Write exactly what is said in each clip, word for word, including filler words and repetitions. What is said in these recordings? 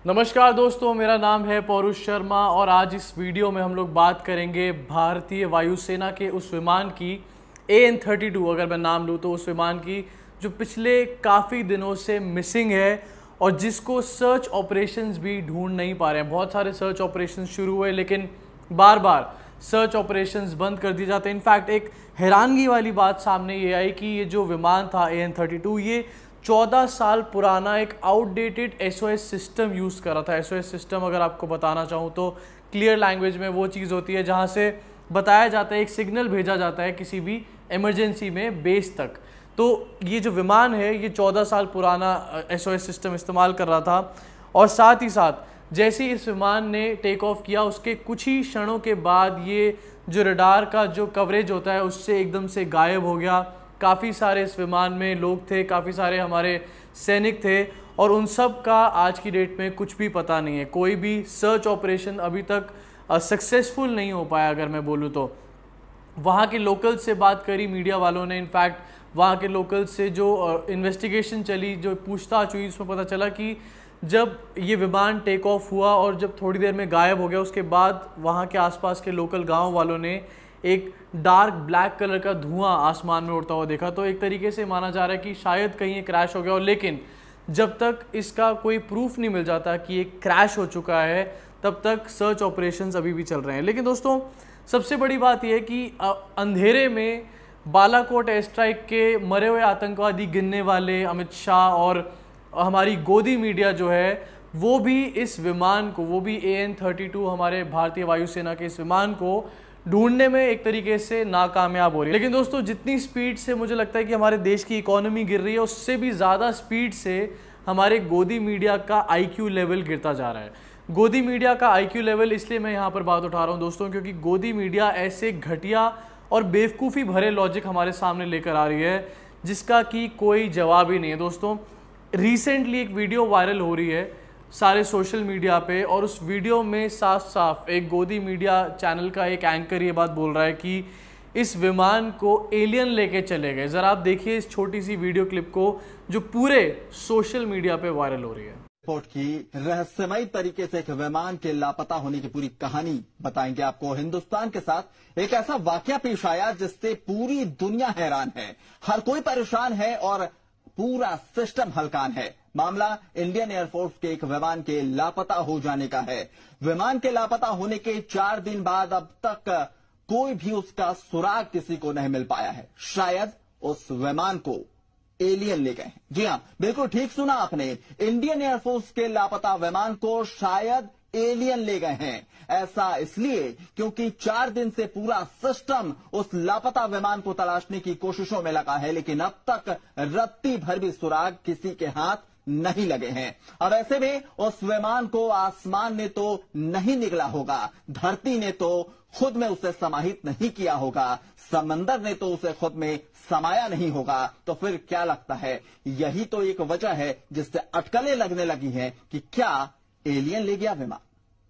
नमस्कार दोस्तों, मेरा नाम है पौरुष शर्मा और आज इस वीडियो में हम लोग बात करेंगे भारतीय वायुसेना के उस विमान की ए एन थर्टी टू, अगर मैं नाम लूँ तो उस विमान की जो पिछले काफ़ी दिनों से मिसिंग है और जिसको सर्च ऑपरेशंस भी ढूंढ नहीं पा रहे हैं। बहुत सारे सर्च ऑपरेशंस शुरू हुए लेकिन बार बार सर्च ऑपरेशंस बंद कर दिए जाते हैं। इनफैक्ट एक हैरानगी वाली बात सामने ये आई कि ये जो विमान था ए एन थर्टी टू, ये चौदह साल पुराना एक outdated S O S system use कर रहा था। एस ओ एस सिस्टम अगर आपको बताना चाहूँ तो क्लियर लैंग्वेज में वो चीज़ होती है जहाँ से बताया जाता है, एक सिग्नल भेजा जाता है किसी भी इमरजेंसी में बेस तक। तो ये जो विमान है ये चौदह साल पुराना एस ओ एस सिस्टम इस्तेमाल कर रहा था और साथ ही साथ जैसे ही इस विमान ने टेक ऑफ किया उसके कुछ ही क्षणों के बाद ये जो रडार का जो कवरेज होता है उससे एकदम से गायब हो गया। काफ़ी सारे इस विमान में लोग थे, काफ़ी सारे हमारे सैनिक थे और उन सब का आज की डेट में कुछ भी पता नहीं है। कोई भी सर्च ऑपरेशन अभी तक सक्सेसफुल नहीं हो पाया। अगर मैं बोलूँ तो वहाँ के लोकल से बात करी मीडिया वालों ने, इनफैक्ट वहाँ के लोकल से जो इन्वेस्टिगेशन चली, जो पूछताछ हुई, उसमें पता चला कि जब ये विमान टेक ऑफ हुआ और जब थोड़ी देर में गायब हो गया उसके बाद वहाँ के आसपास के लोकल गांव वालों ने एक डार्क ब्लैक कलर का धुआं आसमान में उड़ता हुआ देखा। तो एक तरीके से माना जा रहा है कि शायद कहीं ये क्रैश हो गया हो, लेकिन जब तक इसका कोई प्रूफ नहीं मिल जाता कि ये क्रैश हो चुका है तब तक सर्च ऑपरेशंस अभी भी चल रहे हैं। लेकिन दोस्तों सबसे बड़ी बात यह है कि अंधेरे में बालाकोट एयर स्ट्राइक के मरे हुए आतंकवादी गिनने वाले अमित शाह और हमारी गोदी मीडिया जो है वो भी इस विमान को, वो भी ए एन थर्टी टू हमारे भारतीय वायुसेना के इस विमान को ढूंढने में एक तरीके से नाकामयाब हो रही है। लेकिन दोस्तों जितनी स्पीड से मुझे लगता है कि हमारे देश की इकोनॉमी गिर रही है उससे भी ज़्यादा स्पीड से हमारे गोदी मीडिया का आई क्यू लेवल गिरता जा रहा है। गोदी मीडिया का आई क्यू लेवल इसलिए मैं यहाँ पर बात उठा रहा हूँ दोस्तों क्योंकि गोदी मीडिया ऐसे घटिया और बेवकूफ़ी भरे लॉजिक हमारे सामने लेकर आ रही है जिसका कि कोई जवाब ही नहीं है। दोस्तों रिसेंटली एक वीडियो वायरल हो रही है सारे सोशल मीडिया पे और उस वीडियो में साफ साफ एक गोदी मीडिया चैनल का एक एंकर ये बात बोल रहा है कि इस विमान को एलियन लेके चले गए। ज़रा आप देखिए इस छोटी सी वीडियो क्लिप को जो पूरे सोशल मीडिया पे वायरल हो रही है। रिपोर्ट की रहस्यमयी तरीके से एक विमान के लापता होने की पूरी कहानी बताएंगे आपको। हिंदुस्तान के साथ एक ऐसा वाकया पेश आया जिससे पूरी दुनिया हैरान है, हर कोई परेशान है और पूरा सिस्टम हलकान है। मामला इंडियन एयरफोर्स के एक विमान के लापता हो जाने का है। विमान के लापता होने के चार दिन बाद अब तक कोई भी उसका सुराग किसी को नहीं मिल पाया है। शायद उस विमान को एलियन ले गए हैं। जी हां, बिल्कुल ठीक सुना आपने, इंडियन एयरफोर्स के लापता विमान को शायद एलियन ले गए हैं। ऐसा इसलिए क्योंकि चार दिन से पूरा सिस्टम उस लापता विमान को तलाशने की कोशिशों में लगा है, लेकिन अब तक रत्ती भर भी सुराग किसी के हाथ नहीं लगे हैं। अब ऐसे में उस विमान को आसमान ने तो नहीं निगला होगा, धरती ने तो खुद में उसे समाहित नहीं किया होगा, समंदर ने तो उसे खुद में समाया नहीं होगा, तो फिर क्या लगता है यही तो एक वजह है जिससे अटकलें लगने लगी हैं कि क्या एलियन ले गया विमान।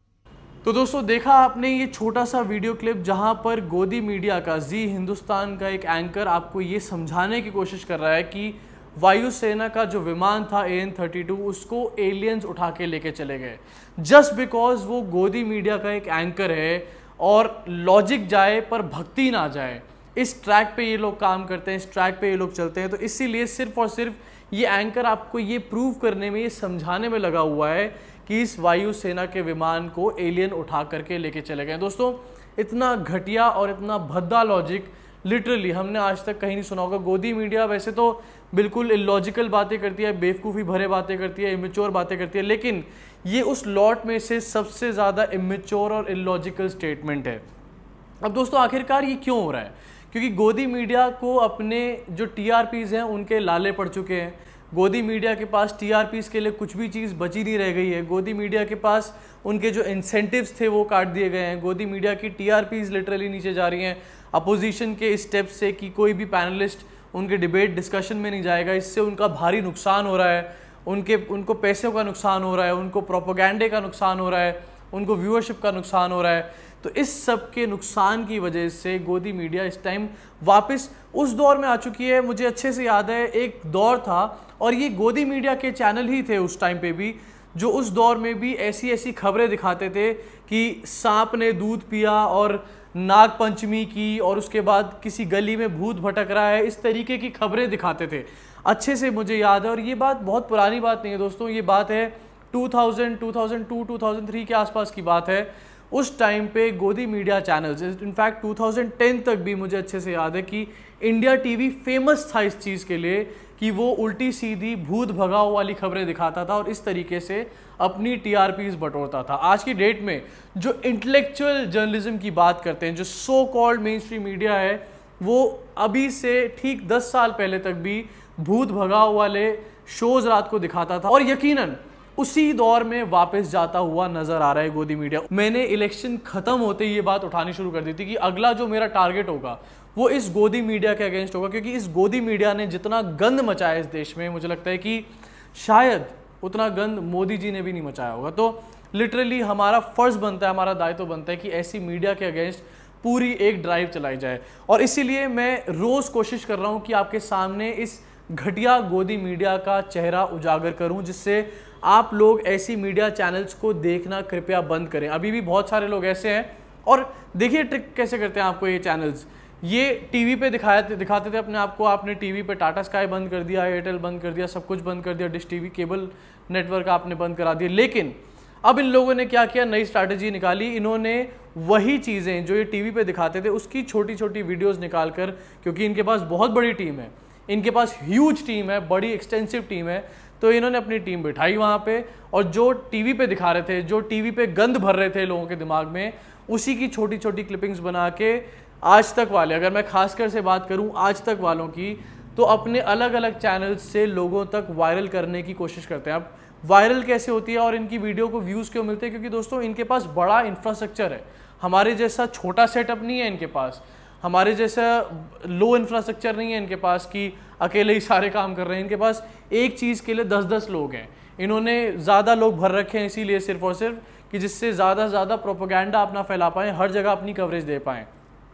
तो दोस्तों देखा आपने ये छोटा सा वीडियो क्लिप जहां पर गोदी मीडिया का जी हिंदुस्तान का एक एंकर आपको ये समझाने की कोशिश कर रहा है कि वायुसेना का जो विमान था ए एन थर्टी टू उसको एलियंस उठा के लेके चले गए जस्ट बिकॉज वो गोदी मीडिया का एक एंकर है और लॉजिक जाए पर भक्ति ना जाए। इस ट्रैक पे ये लोग काम करते हैं, इस ट्रैक पे ये लोग चलते हैं। तो इसीलिए सिर्फ और सिर्फ ये एंकर आपको ये प्रूव करने में, ये समझाने में लगा हुआ है कि इस वायुसेना के विमान को एलियन उठा करके लेके चले गए। दोस्तों इतना घटिया और इतना भद्दा लॉजिक लिटरली हमने आज तक कहीं नहीं सुना होगा। गोदी मीडिया वैसे तो बिल्कुल इलॉजिकल बातें करती है, बेवकूफ़ी भरे बातें करती है, इमेच्योर बातें करती है, लेकिन ये उस लॉट में से सबसे ज़्यादा इमेच्योर और इलॉजिकल स्टेटमेंट है। अब दोस्तों आखिरकार ये क्यों हो रहा है? क्योंकि गोदी मीडिया को अपने जो टी आर पीज़ हैं उनके लाले पड़ चुके हैं। गोदी मीडिया के पास टी आर पीज़ के लिए कुछ भी चीज़ बची नहीं रह गई है। गोदी मीडिया के पास उनके जो इंसेंटिव्स थे वो काट दिए गए हैं। गोदी मीडिया की टी आर पीज़ लिटरली नीचे जा रही हैं अपोजिशन के स्टेप से कि कोई भी पैनलिस्ट उनके डिबेट डिस्कशन में नहीं जाएगा। इससे उनका भारी नुकसान हो रहा है, उनके उनको पैसों का नुकसान हो रहा है, उनको प्रोपोगेंडे का नुकसान हो रहा है, उनको व्यूअरशिप का नुकसान हो रहा है। तो इस सब के नुकसान की वजह से गोदी मीडिया इस टाइम वापस उस दौर में आ चुकी है। मुझे अच्छे से याद है एक दौर था और ये गोदी मीडिया के चैनल ही थे उस टाइम पे भी जो उस दौर में भी ऐसी ऐसी खबरें दिखाते थे कि सांप ने दूध पिया और नाग पंचमी की, और उसके बाद किसी गली में भूत भटक रहा है, इस तरीके की खबरें दिखाते थे। अच्छे से मुझे याद है, और ये बात बहुत पुरानी बात नहीं है दोस्तों, ये बात है दो हज़ार, दो हज़ार दो, दो हज़ार तीन के आसपास की बात है। उस टाइम पे गोदी मीडिया चैनल्स, इनफैक्ट दो हज़ार दस तक भी मुझे अच्छे से याद है कि इंडिया टीवी फेमस था इस चीज़ के लिए कि वो उल्टी सीधी भूत भगाओ वाली खबरें दिखाता था और इस तरीके से अपनी टीआरपीज बटोरता था। आज की डेट में जो इंटेलेक्चुअल जर्नलिज्म की बात करते हैं, जो so called main stream media है, वो अभी से ठीक दस साल पहले तक भी भूत भगाओ वाले शोज रात को दिखाता था, और यकीनन उसी दौर में वापस जाता हुआ नजर आ रहा है गोदी मीडिया। मैंने इलेक्शन खत्म होते ही ये बात उठानी शुरू कर दी थी कि अगला जो मेरा टारगेट होगा वो इस गोदी मीडिया के अगेंस्ट होगा, क्योंकि इस गोदी मीडिया ने जितना गंद मचाया इस देश में, मुझे लगता है कि शायद उतना गंद मोदी जी ने भी नहीं मचाया होगा। तो लिटरली हमारा फर्ज बनता है, हमारा दायित्व बनता है कि ऐसी मीडिया के अगेंस्ट पूरी एक ड्राइव चलाई जाए, और इसीलिए मैं रोज कोशिश कर रहा हूं कि आपके सामने इस घटिया गोदी मीडिया का चेहरा उजागर करूं, जिससे आप लोग ऐसी मीडिया चैनल्स को देखना कृपया बंद करें। अभी भी बहुत सारे लोग ऐसे हैं, और देखिए ट्रिक कैसे करते हैं आपको ये चैनल्स। ये टीवी पे दिखाया दिखाते थे अपने आप को, आपने टीवी पे टाटा स्काई बंद कर दिया, एयरटेल बंद कर दिया, सब कुछ बंद कर दिया, डिश टीवी केबल नेटवर्क आपने बंद करा दिया। लेकिन अब इन लोगों ने क्या किया, नई स्ट्रैटेजी निकाली। इन्होंने वही चीज़ें जो ये टीवी पे दिखाते थे उसकी छोटी छोटी वीडियोस निकालकर, क्योंकि इनके पास बहुत बड़ी टीम है, इनके पास ह्यूज टीम है, बड़ी एक्सटेंसिव टीम है, तो इन्होंने अपनी टीम बिठाई वहाँ पे, और जो टीवी पे दिखा रहे थे, जो टीवी पे गंद भर रहे थे लोगों के दिमाग में, उसी की छोटी छोटी क्लिपिंग्स बना के आज तक वाले, अगर मैं खासकर से बात करूं आज तक वालों की, तो अपने अलग अलग चैनल्स से लोगों तक वायरल करने की कोशिश करते हैं। अब वायरल कैसे होती है और इनकी वीडियो को व्यूज़ क्यों मिलते हैं? क्योंकि दोस्तों इनके पास बड़ा इंफ्रास्ट्रक्चर है, हमारे जैसा छोटा सेटअप नहीं है इनके पास, हमारे जैसा लो इंफ्रास्ट्रक्चर नहीं है इनके पास कि अकेले ही सारे काम कर रहे हैं। इनके पास एक चीज़ के लिए दस दस लोग हैं, इन्होंने ज़्यादा लोग भर रखे हैं इसीलिए सिर्फ और सिर्फ कि जिससे ज़्यादा से ज़्यादा प्रोपोगेंडा अपना फैला पाएँ, हर जगह अपनी कवरेज दे पाएँ।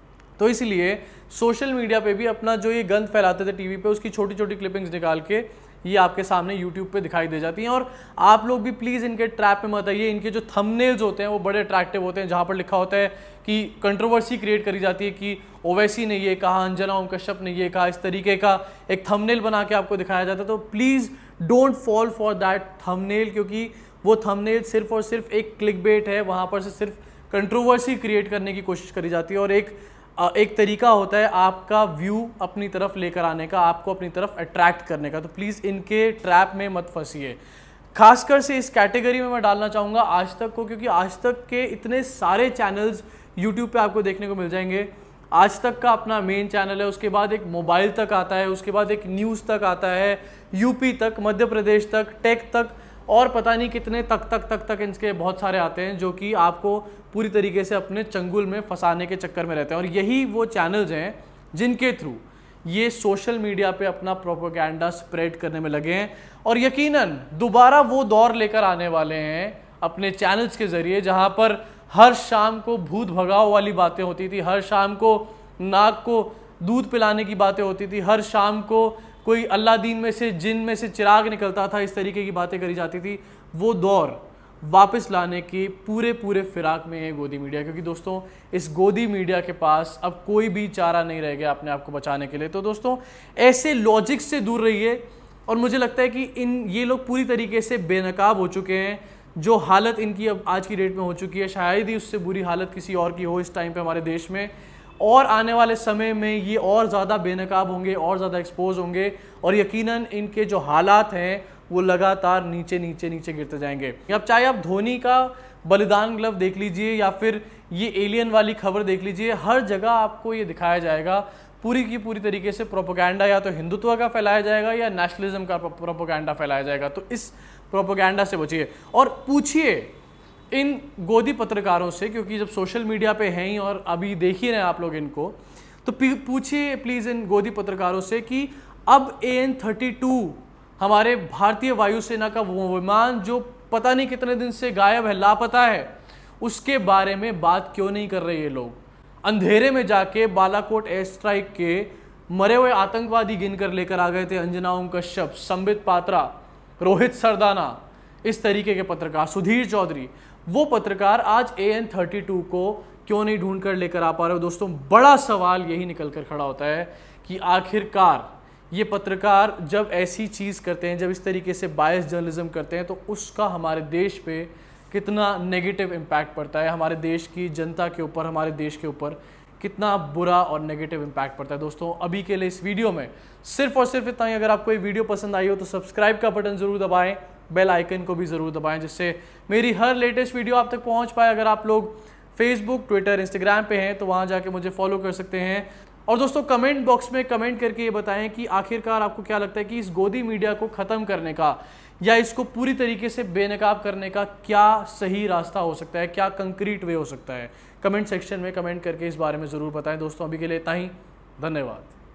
तो इसलिए सोशल मीडिया पे भी अपना जो ये गंद फैलाते थे टीवी पे, उसकी छोटी छोटी क्लिपिंग्स निकाल के ये आपके सामने यूट्यूब पे दिखाई दे जाती हैं। और आप लोग भी प्लीज़ इनके ट्रैप में मत आइए। इनके जो थंबनेल्स होते हैं वो बड़े अट्रैक्टिव होते हैं, जहाँ पर लिखा होता है कि कंट्रोवर्सी क्रिएट करी जाती है कि ओवैसी ने ये कहा, अंजना ओम कश्यप ने ये कहा, इस तरीके का एक थंबनेल बना के आपको दिखाया जाता है। तो please don't fall for that thumbnail, क्योंकि वो थंबनेल सिर्फ और सिर्फ एक क्लिकबेट है, वहाँ पर से सिर्फ कंट्रोवर्सी क्रिएट करने की कोशिश करी जाती है, और एक एक तरीका होता है आपका व्यू अपनी तरफ लेकर आने का, आपको अपनी तरफ अट्रैक्ट करने का। तो प्लीज़ इनके ट्रैप में मत फंसिए। खासकर से इस कैटेगरी में मैं डालना चाहूँगा आज तक को, क्योंकि आज तक के इतने सारे चैनल्स यूट्यूब पे आपको देखने को मिल जाएंगे। आज तक का अपना मेन चैनल है, उसके बाद एक मोबाइल तक आता है, उसके बाद एक न्यूज़ तक आता है, यूपी तक, मध्य प्रदेश तक, टेक तक, और पता नहीं कितने तक तक तक तक इनके बहुत सारे आते हैं, जो कि आपको पूरी तरीके से अपने चंगुल में फंसाने के चक्कर में रहते हैं। और यही वो चैनल्स हैं जिनके थ्रू ये सोशल मीडिया पे अपना प्रोपेगेंडा स्प्रेड करने में लगे हैं, और यकीनन दोबारा वो दौर लेकर आने वाले हैं अपने चैनल्स के ज़रिए, जहां पर हर शाम को भूत भगाओ वाली बातें होती थी, हर शाम को नाग को दूध पिलाने की बातें होती थी, हर शाम को कोई अल्लादीन में से, जिन में से चिराग निकलता था, इस तरीके की बातें करी जाती थी। वो दौर वापस लाने की पूरे पूरे फिराक में है गोदी मीडिया, क्योंकि दोस्तों इस गोदी मीडिया के पास अब कोई भी चारा नहीं रह गया अपने आप को बचाने के लिए। तो दोस्तों ऐसे लॉजिक से दूर रहिए, और मुझे लगता है कि इन ये लोग पूरी तरीके से बेनकाब हो चुके हैं। जो हालत इनकी अब आज की डेट में हो चुकी है, शायद ही उससे बुरी हालत किसी और की हो इस टाइम पे हमारे देश में, और आने वाले समय में ये और ज़्यादा बेनकाब होंगे, और ज़्यादा एक्सपोज होंगे, और यकीनन इनके जो हालात हैं वो लगातार नीचे नीचे नीचे गिरते जाएंगे। अब चाहे आप धोनी का बलिदान ग्लव देख लीजिए या फिर ये एलियन वाली खबर देख लीजिए, हर जगह आपको ये दिखाया जाएगा पूरी की पूरी तरीके से प्रोपेगेंडा, या तो हिंदुत्व का फैलाया जाएगा या नेशनलिज्म का प्रोपेगेंडा फैलाया जाएगा। तो इस प्रोपेगेंडा से बचिए, और पूछिए इन गोदी पत्रकारों से, क्योंकि जब सोशल मीडिया पे हैं ही और अभी देख ही रहे हैं आप लोग इनको, तो पूछिए प्लीज़ इन गोदी पत्रकारों से कि अब ए एन थर्टी टू हमारे भारतीय वायुसेना का वो विमान जो पता नहीं कितने दिन से गायब है, लापता है, उसके बारे में बात क्यों नहीं कर रहे ये लोग। अंधेरे में जाके बालाकोट एयर स्ट्राइक के मरे हुए आतंकवादी गिनकर लेकर आ गए थे अंजना ओम कश्यप, संबित पात्रा, रोहित सरदाना, इस तरीके के पत्रकार, सुधीर चौधरी, वो पत्रकार आज ए एन थर्टी टू को क्यों नहीं ढूंढ कर लेकर आ पा रहे हो। दोस्तों बड़ा सवाल यही निकल कर खड़ा होता है कि आखिरकार ये पत्रकार जब ऐसी चीज़ करते हैं, जब इस तरीके से बायस जर्नलिज्म करते हैं, तो उसका हमारे देश पे कितना नेगेटिव इम्पैक्ट पड़ता है, हमारे देश की जनता के ऊपर, हमारे देश के ऊपर कितना बुरा और नेगेटिव इम्पैक्ट पड़ता है। दोस्तों अभी के लिए इस वीडियो में सिर्फ और सिर्फ इतना ही। अगर आपको ये वीडियो पसंद आई हो तो सब्सक्राइब का बटन ज़रूर दबाएं, बेल आइकन को भी ज़रूर दबाएं, जिससे मेरी हर लेटेस्ट वीडियो आप तक पहुंच पाए। अगर आप लोग फेसबुक, ट्विटर, इंस्टाग्राम पे हैं तो वहां जाके मुझे फॉलो कर सकते हैं। और दोस्तों कमेंट बॉक्स में कमेंट करके ये बताएं कि आखिरकार आपको क्या लगता है कि इस गोदी मीडिया को ख़त्म करने का या इसको पूरी तरीके से बेनकाब करने का क्या सही रास्ता हो सकता है, क्या कंक्रीट वे हो सकता है। कमेंट सेक्शन में कमेंट करके इस बारे में ज़रूर बताएं। दोस्तों अभी के लिए इतना ही, धन्यवाद।